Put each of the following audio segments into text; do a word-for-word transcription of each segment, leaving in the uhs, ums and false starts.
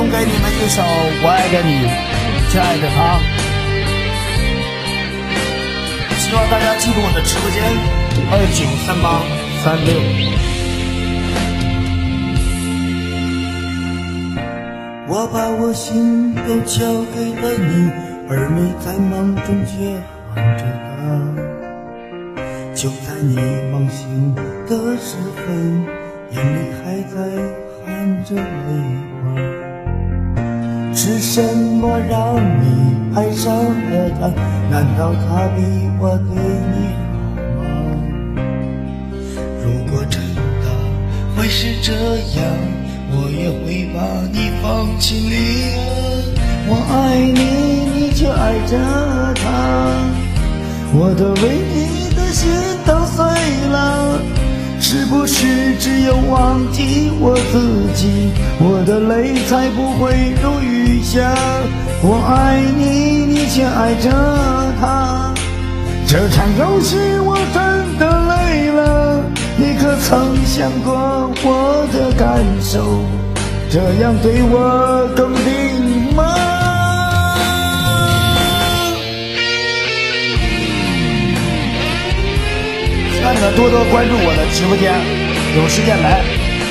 送给你们一首我爱着你，亲爱的他。希望大家记住我的直播间二九三八三六。 我把我心都交给了你，而你在梦中却喊着他。就在你梦醒的时分，眼里还在含着泪花。是什么让你爱上了他？难道他比我对你好吗？如果真的会是这样，我也会把你放心里。我爱你，你却爱着他，我的唯一的心都碎了。是不是只有忘记我自己，我的泪才不会如雨下？我爱你，你却爱着他，这场游戏我真的累了。你可曾想过我的感受？这样对我公平吗？ 让你们多多关注我的直播间，有时间来。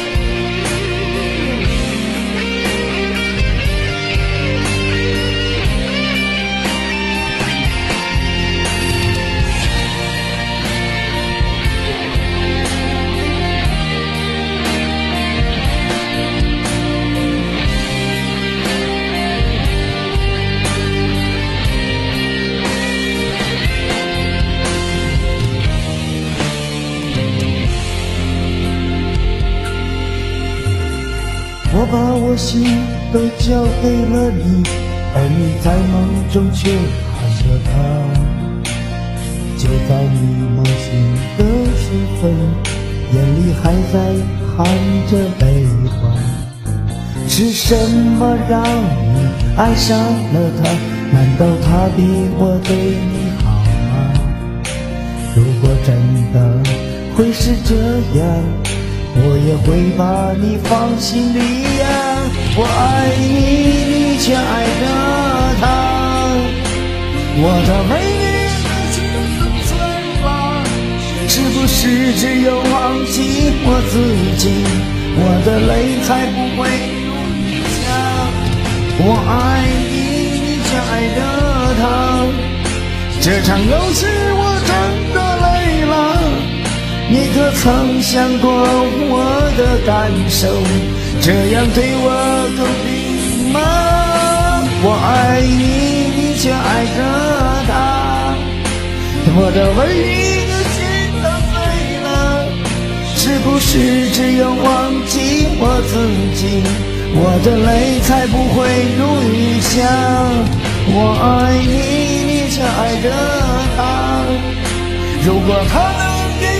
我把我心都交给了你，而你在梦中却喊着他。就在你梦醒的时分，眼里还在含着泪花。是什么让你爱上了他？难道他比我对你好吗？如果真的会是这样，我也会把你放心里呀。我爱你，你却爱着他，我的美丽的心都碎了。是不是只有忘记我自己，我的泪才不会如雨下？我爱你，你却爱着他，这场游戏我真的累了。你可曾想过我的感受？这样对我公平吗？我爱你，你却爱着他，我的唯一的心都碎了。是不是只有忘记我自己，我的泪才不会如雨下？我爱你，你却爱着他，如果他能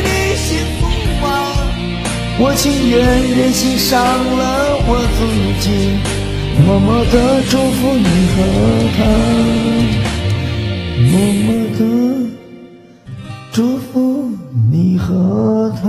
我情愿任性伤了我自己，默默地祝福你和他，默默地祝福你和他。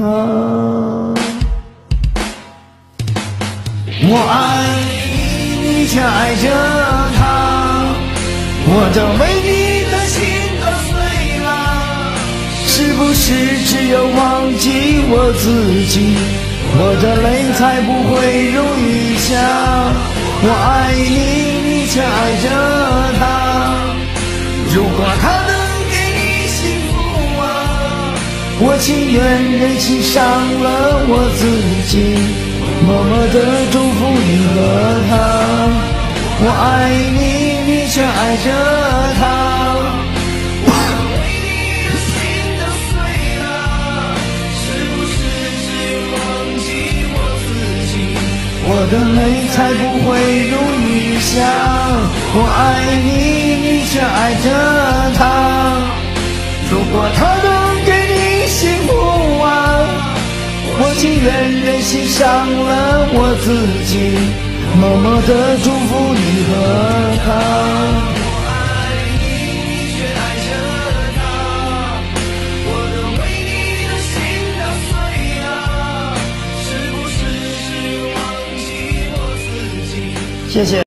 我爱你，你却爱着他，我的唯一的心都碎了。是不是只有忘记我自己，我的泪才不会如雨下？我爱你，你却爱着他，如果他能给你幸福啊，我情愿任性伤了我自己，默默地祝福你和他。我爱你，你却爱着他，我的泪才不会如雨下。我爱你，你却爱着他，如果他能给你幸福啊，我情愿任性伤了我自己，默默地祝福你和他。 谢谢。